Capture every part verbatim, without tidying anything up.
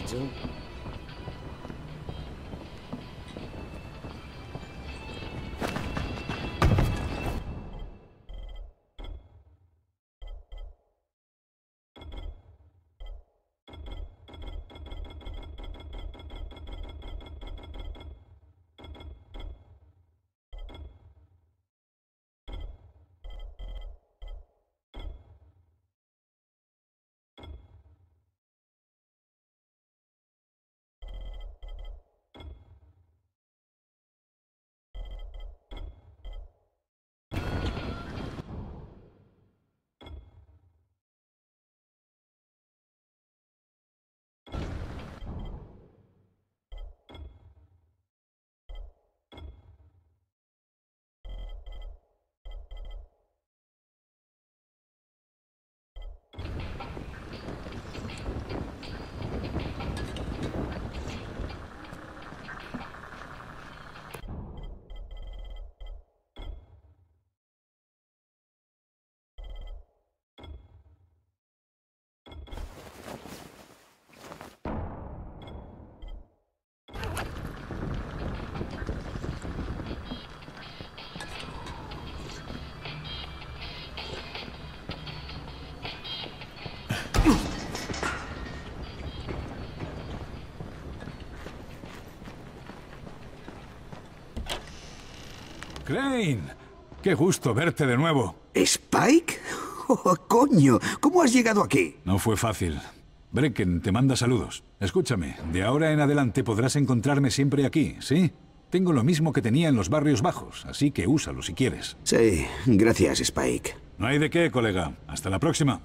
Nigel. Crane, qué gusto verte de nuevo. ¿Spike? Oh, coño, ¿cómo has llegado aquí? No fue fácil. Brecken te manda saludos. Escúchame, de ahora en adelante podrás encontrarme siempre aquí, ¿sí? Tengo lo mismo que tenía en los barrios bajos, así que úsalo si quieres. Sí, gracias, Spike. No hay de qué, colega. Hasta la próxima.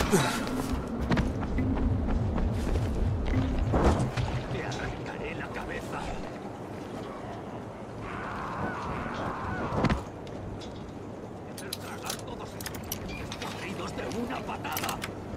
Te arrancaré la cabeza. El tragar todos estos corridos de una patada.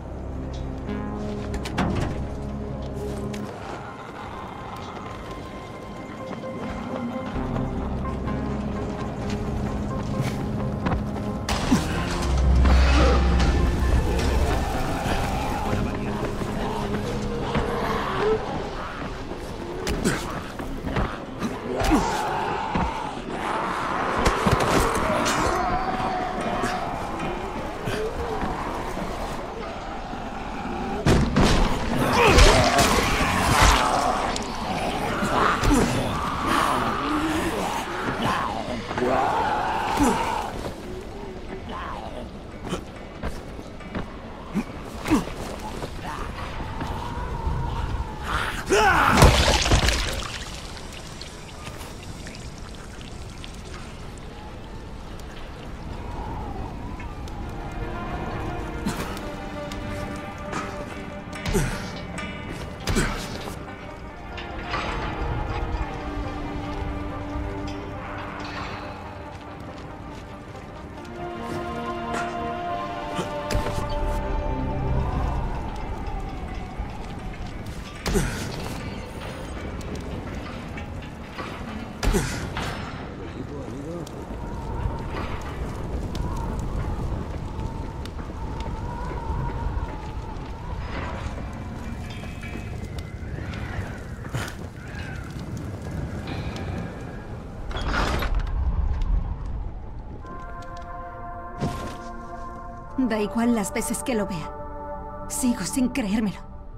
Da igual las veces que lo vea. Sigo sin creérmelo.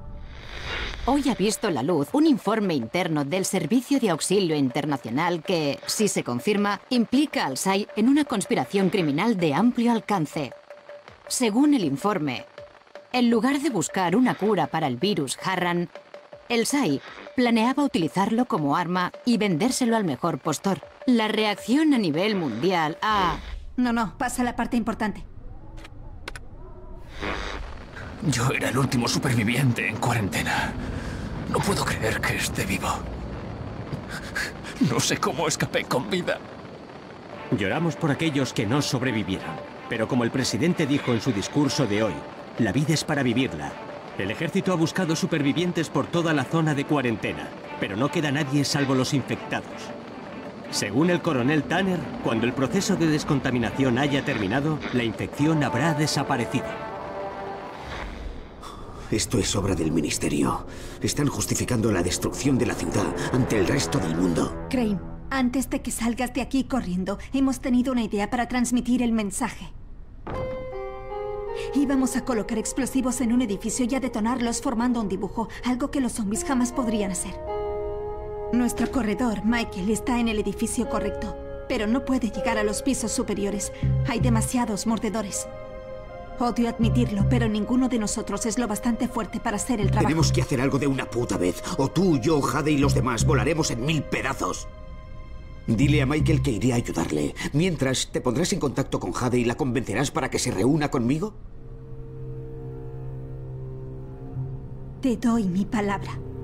Hoy ha visto la luz un informe interno del Servicio de Auxilio Internacional que, si se confirma, implica al S A I en una conspiración criminal de amplio alcance. Según el informe, en lugar de buscar una cura para el virus Harran, el S A I planeaba utilizarlo como arma y vendérselo al mejor postor. La reacción a nivel mundial ha... No, no, pasa la parte importante. Yo era el último superviviente en cuarentena. No puedo creer que esté vivo. No sé cómo escapé con vida. Lloramos por aquellos que no sobrevivieron. Pero como el presidente dijo en su discurso de hoy, la vida es para vivirla. El ejército ha buscado supervivientes por toda la zona de cuarentena, pero no queda nadie salvo los infectados. Según el coronel Tanner, cuando el proceso de descontaminación haya terminado, la infección habrá desaparecido. Esto es obra del ministerio. Están justificando la destrucción de la ciudad ante el resto del mundo. Crane, antes de que salgas de aquí corriendo, hemos tenido una idea para transmitir el mensaje. Íbamos a colocar explosivos en un edificio y a detonarlos formando un dibujo, algo que los zombies jamás podrían hacer. Nuestro corredor, Michael, está en el edificio correcto, pero no puede llegar a los pisos superiores. Hay demasiados mordedores. Odio admitirlo, pero ninguno de nosotros es lo bastante fuerte para hacer el trabajo. Tenemos que hacer algo de una puta vez. O tú, yo, Jade y los demás volaremos en mil pedazos. Dile a Michael que iré a ayudarle. Mientras, ¿te pondrás en contacto con Jade y la convencerás para que se reúna conmigo? Te doy mi palabra.